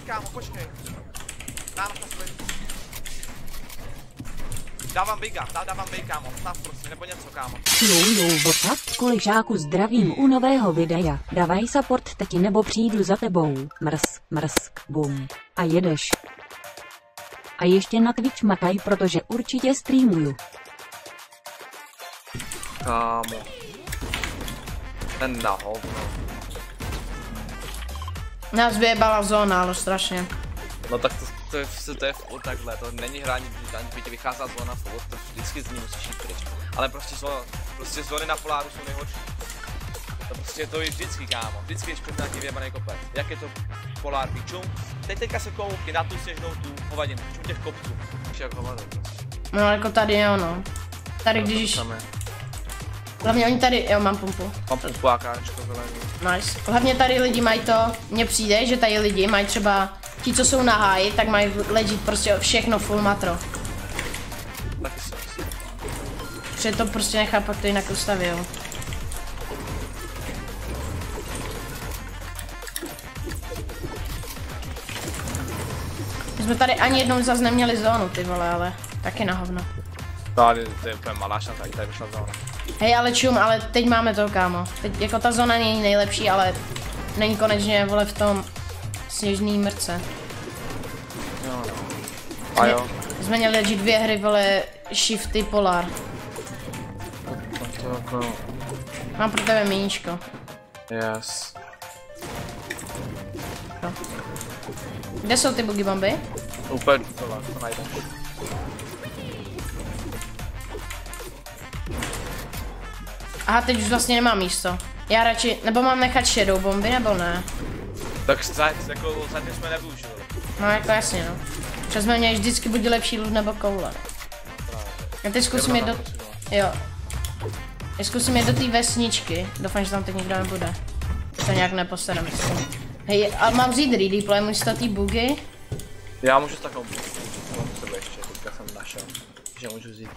kámo, počkej. Dám na svůj. Dávám bej, kámo, stav prostě, nebo něco, kámo. WhatsApp, kolik zdravím u nového videa. Davaj support teď nebo přijdu za tebou. Mrsk, bum. A jedeš. A ještě na Twitch makaj, protože určitě streamuju. Kámo. Ten na hovno. Nás vyjebala zóna, ale strašně. No tak to je furt takhle, to není hraní, aniž by ti vycházela zóna furt, to vždycky z ní musíš jít pryč. Ale prostě zóny na poláru jsou nejhorší. To prostě to je vždycky, kámo, vždycky když před nějaký vyjebaný kopec. Jak je to polár pičum, teďka se koukni na tu sněžnou tu hovadinu, čum těch kopců. Víš jak hovado prostě. No jako tady jo no. Tady když... Hlavně oni tady, jo mám pumpu. Mám pumpu a káčko vylení. Nice. Hlavně tady lidi mají to, mně přijde, že tady lidi mají třeba, ti co jsou na háji, tak mají legit prostě všechno full matro. Taky si myslím. Protože to prostě nechápu, jak to jinak ustavil. My jsme tady ani jednou zase neměli zónu, ty vole, ale taky na hovno. Tady to je úplně malá šance, tady vyšla zóna. Hej, ale čum, ale teď máme to, kámo. Teď jako ta zóna není nejlepší, ale není konečně, vole, v tom sněžný mrce. Jo, no. A jo. Jsme měli legit 2 hry, vole, shifty polar. No. Mám pro tebe míníčko. Yes. No. Kde jsou ty boogie bomby? Úplně tohle, to najdeš. Aha, teď už vlastně nemám místo. Já radši, nebo mám nechat shadow bomby, nebo ne? Tak jako zatím jsme nevyužili. No jako jasně no. Protože jsme měli vždycky buď lepší loot nebo koule. Já teď zkusím jít do... Jo. Já zkusím jít do té vesničky. Doufám, že tam teď nikdo nebude. To nějak nepostanem. Hej, a mám vzít redeploy místo té bugy? Já můžu s takovou sebe ještě, teďka jsem našel, že můžu vzít.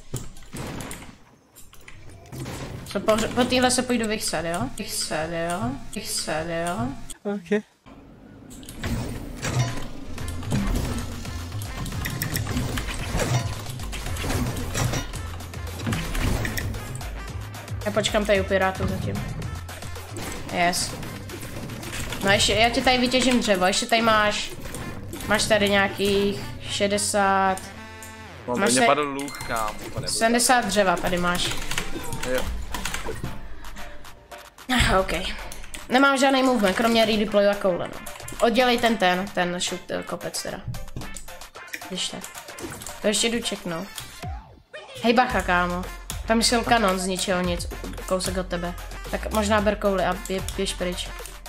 Po téhle se půjdu vychsat, jo? Vychsat, jo? Ok. Já počkám tady u pirátů zatím. Yes. No ještě, já ti tady vytěžím dřevo, ještě tady máš tady nějakých 60... No, máš mě padl luk, kámo. 70 dřeva tady máš. Jo. OK. Nemám žádný movement, kromě redeployu a koule, no. Oddělej ten shoot kopec teda. Když tak. To ještě jdu čeknout. Hej bacha, kámo. Tam šel kanon z ničeho nic, kousek od tebe. Tak možná ber kouli a běž pryč.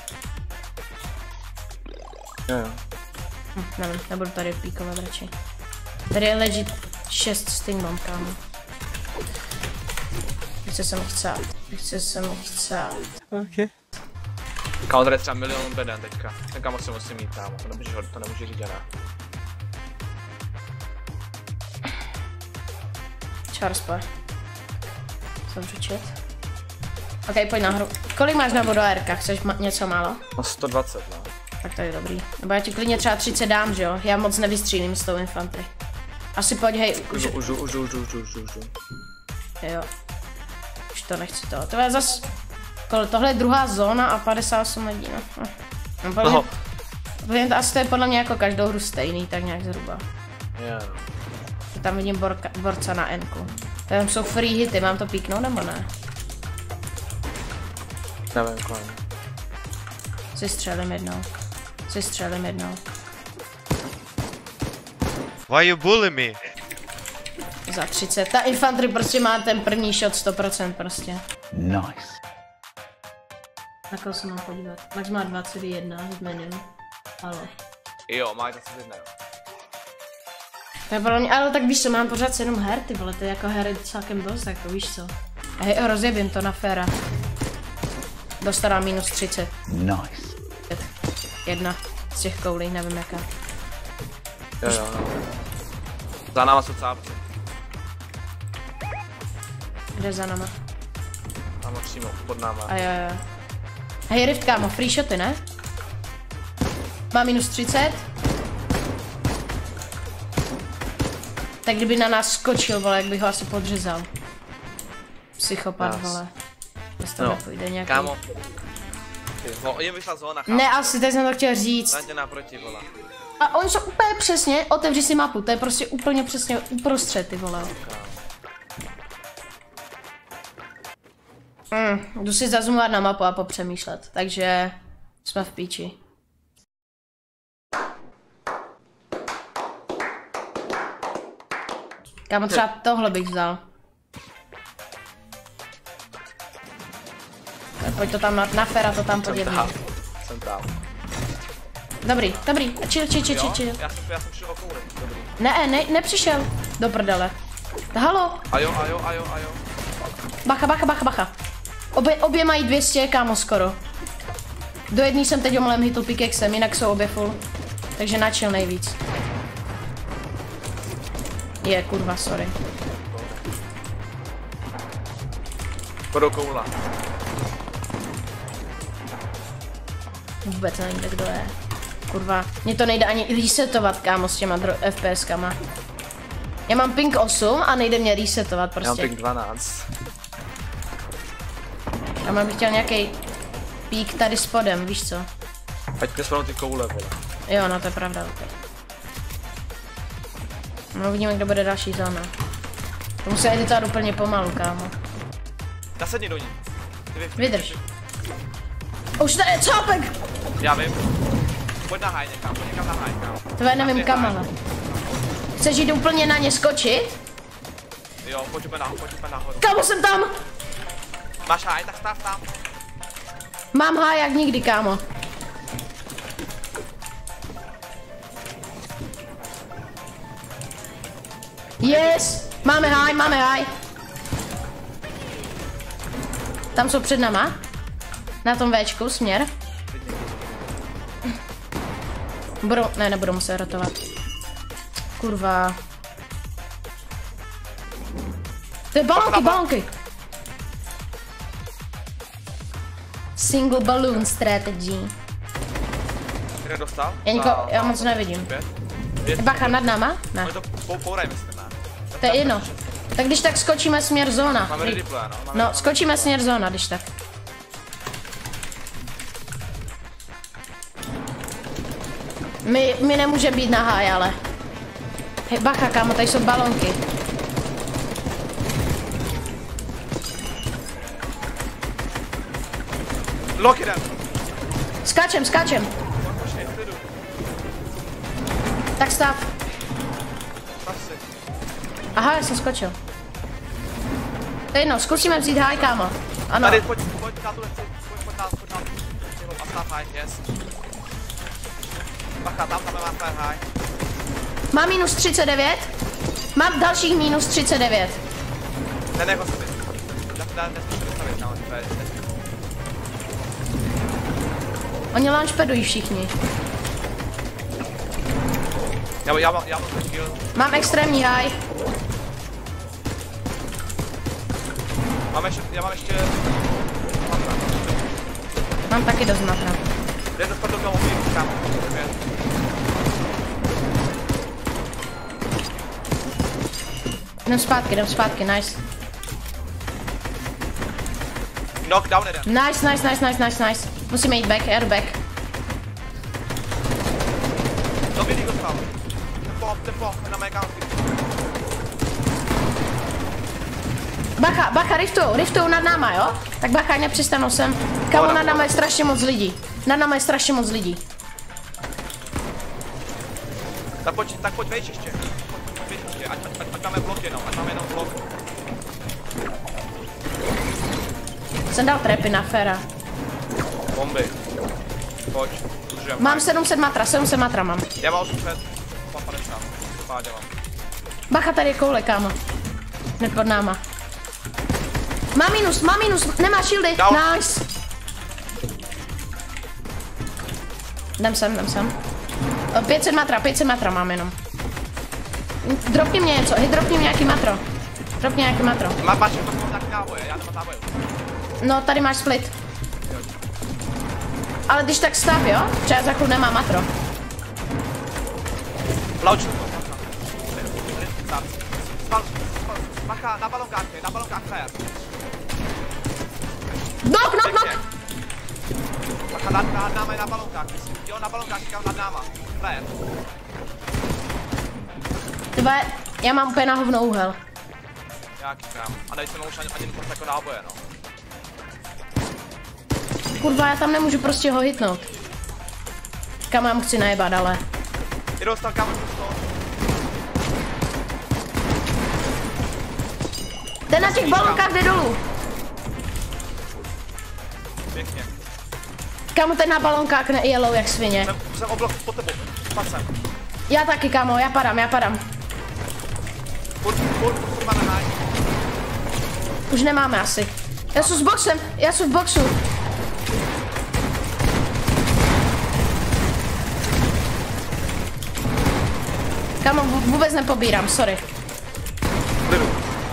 Jo. Nevím, nebudu tady píkovat radši. Tady je legit 6 sting bomb, kámo. Chce se mi chcát. Ok. Kámo, tady je třeba milion beden teďka. Ten kámo si musím mít, kámo, to nemůže říct žádná. Charspar. Zavřu chat. Ok, pojď nahoru. Kolik máš na vodu ARK? Chceš něco málo? No 120, no. Tak to je dobrý. Nebo já ti klidně třeba 30 dám, že jo? Já moc nevystřílím s tou infantry. Asi pojď, hej. Už. Jo. Už to nechci to. To je zas... Tohle je druhá zóna a 58 lidí, no. Asi to je podle mě jako každou hru stejný, tak nějak zhruba. Yeah. Tam vidím borca na N-ku. Tam jsou free hity, mám to píknout nebo ne? Nevím, kolem. Si střelím jednou. Why you bully me? Za 30. Ta infantry prostě má ten první shot 100% prostě. Nice. Na koho se mám podívat? Max má 21 v menu. Halo. Jo, má 21. To je podle mě, ale tak víš co, mám pořád 7 her, ty vole, to je jako her celkem dost, jako víš co. Hej, rozjebím to na féra. Dostala minus 30. Nice. Jedna z těch koulí, nevím jaká. Jo. Za náma jsou cápci. Kde za náma? Tam přímo, pod náma. A jo. Hej, Rift, kámo, free shoty, ne? Má minus 30. Tak kdyby na nás skočil, vole, jak bych ho asi podřezal. Psychopat, vole. Jestli to nepůjde nějaký... Kámo. Jim vyšla zóna, chápu. Ne, asi, teď jsem to chtěl říct. Staňte naproti, vole. A oni jsou úplně přesně, otevři si mapu, to je prostě úplně přesně uprostřed, ty vole. Jdu si zazumovat na mapu a popřemýšlet, takže jsme v píči. Kámo, třeba tohle bych vzal. Pojď to tam na Fera, to tam podjedný. Jsem tam. Dobrý, chill. Já jsem šel o kouli, dobrý. Ne, nepřišel. Do prdele. Halo? Ajo. Bacha. Obě mají 200, kámo, skoro. Do jedný jsem teď omlem hitl pickaxem, jinak jsou obě full. Takže na chill nejvíc. Je, kurva, sorry. Podou koula. Vůbec nevím, kdo je. Kurva, mně to nejde ani resetovat, kámo, s těma FPSkama. Já mám ping 8 a nejde mě resetovat prostě. Já mám ping 12. Já mám chtěl nějaký pík tady spodem, víš co? Ať mě spadnou ty koule, vole. Jo, no to je pravda, okay. No uvidíme, kdo bude další zóna. To musí editovat úplně pomalu, kámo. Nasedni do ní. Vydrž. Už tady je cápek! Já vím. Pojď na high někam, pojď někam na high, kámo. Tvé nevím kam, ale. Chceš jít úplně na ně skočit? Jo, pojď nahoru. Kámo, jsem tam! Máš high, tak stav tam. Mám high jak nikdy, kámo. Yes! Máme high. Tam jsou před náma. Na tom Včku, směr. Nebudu muset rotovat. Kurva. To je balonky. Single balloon strategy. Kde dostal? Já moc nevidím. Bacha, nad náma? Ne. Oni to pouraj, myslím, ne? To je jedno. Tak když tak skočíme směr zóna. Máme replay, no? No, skočíme směr zóna, když tak. My nemůže být na háj, ale. Hej, bacha, kámo, tady jsou balonky. Lock jeden. Skáčem. Tak stav. Aha, já jsem skočil. To je jedno, zkusíme vzít háj, kámo. Ano. Tady, pojď na tuhle, pojď na. A stav high, yes. Bacha, tam máme high. Mám minus 39. Mám dalších minus 39. Nenech ho sobě. Nesmíš to dostavit, kámo, Oni launchpadují všichni. Já mám kill. Mám extrémní high. Já mám ještě... Mám taky dost matra. Jde to spadl tomu kámo. Jdem zpátky, nice. Knockdown jeden. Nice. Musíme jít back, air back. Dobrý, Digo spal. Tempo, na mé county. Bacha, riftujou nad náma, jo? Tak bacha, nepřestanou sem. Kámo, nad náma je strašně moc lidí. Tak pojď vejš ještě. Ať máme blok jenom, blok. Jsem dal trapy na Fera. Bomby. Pojď, udržujeme. Mám 700 matra mám. Já mám 800, 50. Pádě mám. Bacha, tady je koule, kámo. Hned pod náma. Má minus, nemá shieldy. Down. Nice. Jdem sem. 500 matra mám jenom. Dropni mě něco, dropni nějaký matro. Máš tak náboje, já nemám náboje. No, tady máš split. Ale když tak stav, jo? Třeba za chvíli nemá matro. Lauču. Bacha, na balonkách frajer. Knock. Bacha, nad náma je na balonkách. Jo, na balonkách, říkám nad náma. Frajer. Tyba, já mám úplně na hovno úhel. Jaký krám. A nejsem už ani jako náboje, no. Kurva, já tam nemůžu prostě ho hitnout. Kam já mu chci najebat, ale. Jdu dostal kamer to. Ten na těch balonkách jde dolů. Pěkně. Kámo, ten na balonkách nejelou jak svině. Jsem oblok pod tebou. Pad sem. Já taky, kámo, já padám. Furt máme háj. Už nemáme asi. Já jsem s boxem, já jsem v boxu. Kámo, vůbec nepobírám, sorry. Klidu.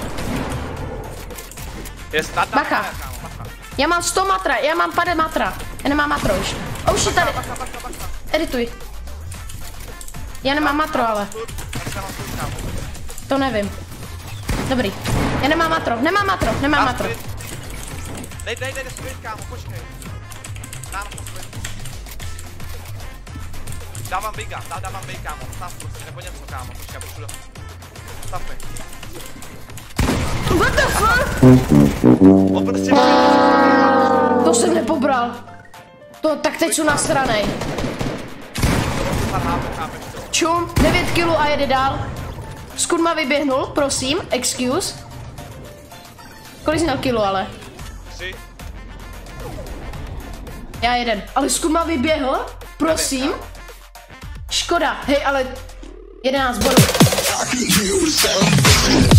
Je snad Bacha. Já mám 100 matra, já mám 50 matra. Já nemám matro už. A už je tady. Bacha. Edituj. Já nemám matro, ale. To nevím. Dobrý. Já nemám matro. Dej split, kámo, počkej. Dám to split. Dávám big, kámo. Stav prostě, nebo něco, kámo. Počkej, potřebuji. Stav mi. What the fuck? On prostě To jsem nepobral. To, tak teď jsou nasranej. Čum, 9 kg a jede dál. Skurma vyběhnul, prosím, excuse. Kolik jsi měl kilo, ale? 3. Já jeden. Ale Skurma vyběhl, prosím. Škoda, hej, ale 11 bodů.